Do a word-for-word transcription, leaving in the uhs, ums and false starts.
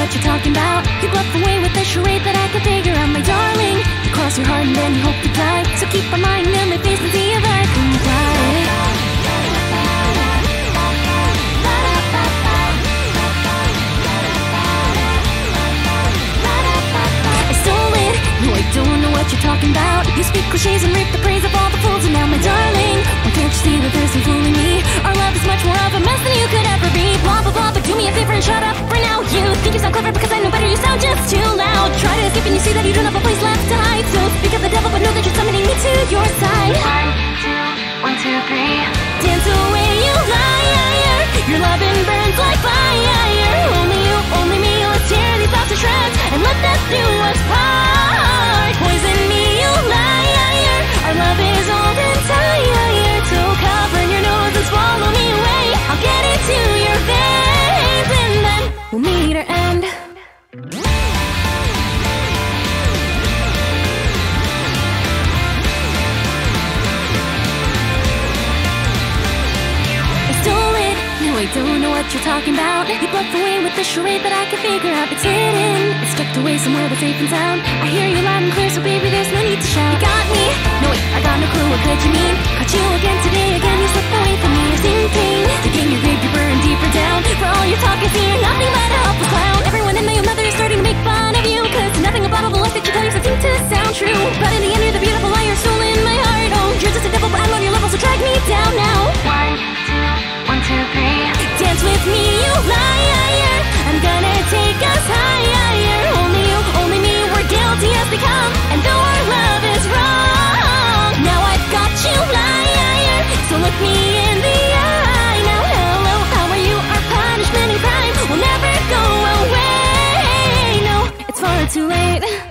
what you're talking about. You bluff away with a charade that I can figure out, my darling. You cross your heart and then you hope to die. So keep a mind in my face and see if I comply. No, I don't know what you're talking about. You speak cliches and reap the praise of all the fools, and now my darling, why can't you see that there's no fooling me? Our love is much more of a mess than you could ever be. Blah blah blah, but do me a favor and shut up for now. You think you sound clever because I know better, you sound just too loud. Try to escape and you see that you don't have a place left to hide. So speak of the devil, but know that you're summoning me to your side. One, two, one, two, three. Dance away, you liar. Your loving burns like fire. Only you, only me, let's tear these thoughts to shreds and let death do us part. Poison me, you liar. Our love is old and tired. So cover your nose and swallow me away. I'll get into your veins and then we'll meet our end. I don't know what you're talking about. You bluff away with the charade that I can figure out. It's hidden, it's tucked away somewhere that's safe and sound. I hear you loud and clear, so baby, there's no need to shout. You got me, no wait, I got no clue, what could you mean? Caught you again today, again, you slip away from me. You're sinking, digging your grave deeper and deeper down. For all your talk is here, nothing but a helpless clown. Everyone in my own mother is starting to make fun of you, cause nothing about all the lies that you tell yourself seem to sound true. But in the end, you're the beautiful liar, soul in my heart. Oh, you're just a devil, but I'm on your level, so drag me down now. One, two, one, two, three. Dance with me, you liar. I'm gonna take us higher. Only you, only me, we're guilty as they come. And though our love is wrong, now I've got you, liar. So look me in the eye. Now hello, how are you? Our punishment and crime will never go away. No, it's far too late.